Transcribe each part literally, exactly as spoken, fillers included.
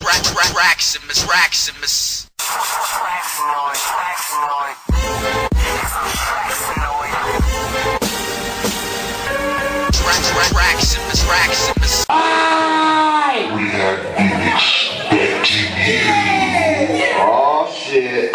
Raximus, Raximus. Raximus, Raximus. We have been expecting you. Oh shit.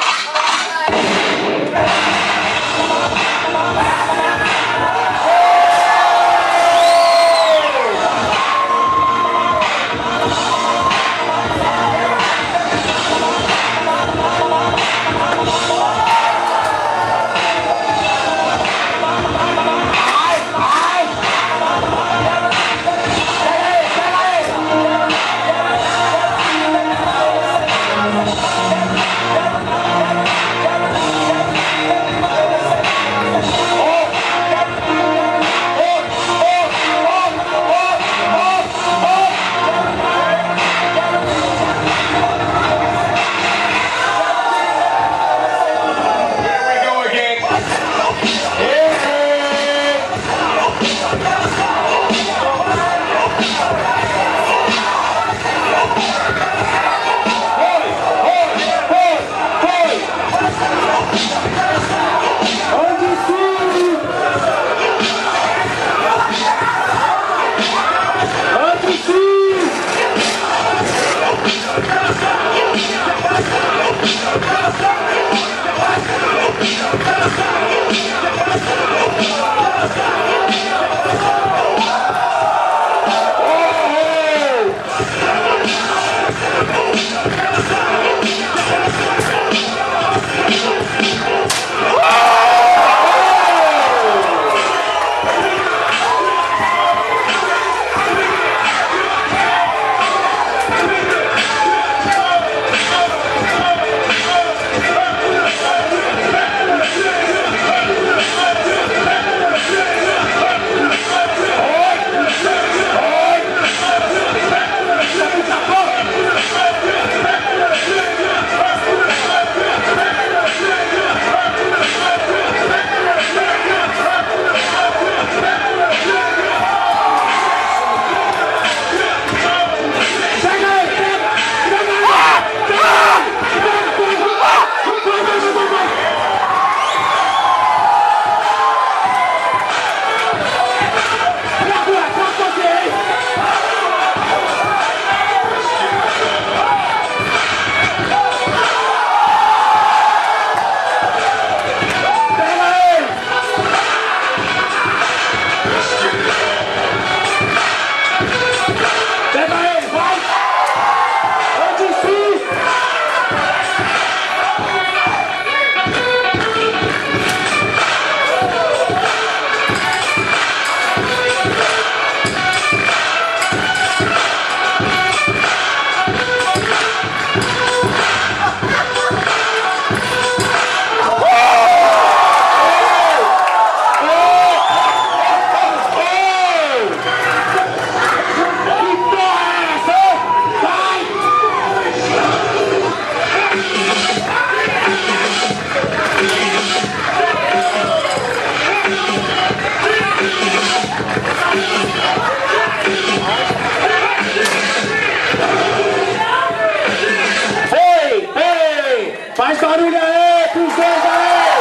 Faz barulho aí, pros dois aí!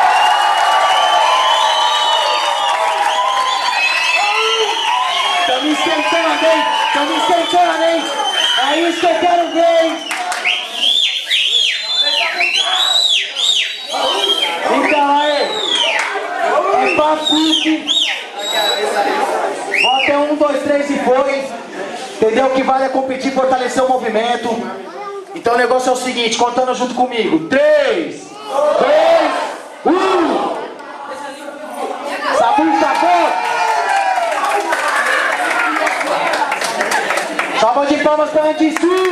Tamo esquentando, hein? Tamo esquentando, hein? É isso que eu quero ver, hein? Então aí, é pra pique. Bota um, dois, três e foi. Entendeu? O que vale é competir, fortalecer o movimento. Então o negócio é o seguinte, contando junto comigo. três, dois, um. Samuca, gol! Salva de palmas para Andisú!